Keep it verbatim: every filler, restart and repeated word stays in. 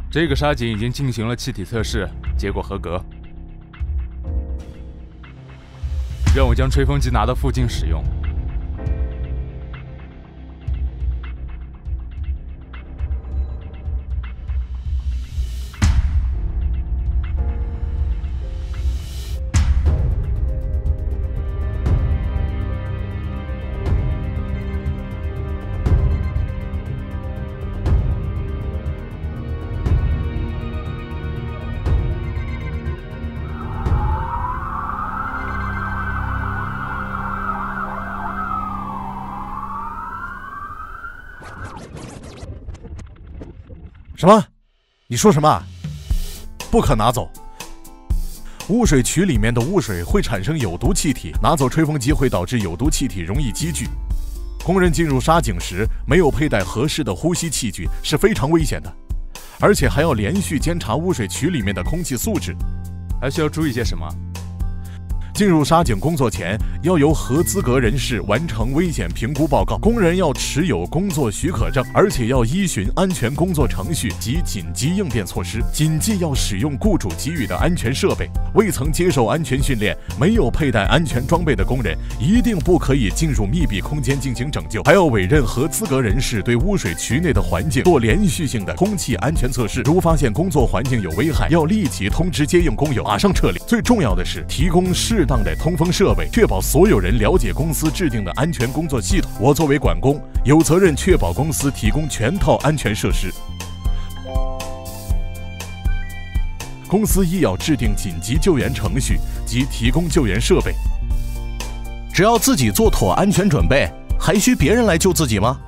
这个沙井已经进行了气体测试，结果合格。让我将吹风机拿到附近使用。 什么？你说什么？不可拿走！污水渠里面的污水会产生有毒气体，拿走吹风机会导致有毒气体容易积聚。工人进入沙井时没有佩戴合适的呼吸器具是非常危险的，而且还要连续监察污水渠里面的空气素质。 还需要注意些什么？ 进入沙井工作前，要由合资格人士完成危险评估报告。工人要持有工作许可证，而且要依循安全工作程序及紧急应变措施。谨记要使用雇主给予的安全设备。未曾接受安全训练、没有佩戴安全装备的工人，一定不可以进入密闭空间进行拯救。还要委任合资格人士对污水渠内的环境做连续性的空气安全测试。如发现工作环境有危害，要立即通知接应工友，马上撤离。最重要的是，提供适当的通风设备，确保所有人了解公司制定的安全工作系统。我作为管工，有责任确保公司提供全套安全设施。公司亦要制定紧急救援程序及提供救援设备。 只要自己做妥安全准备，还需别人来救自己吗？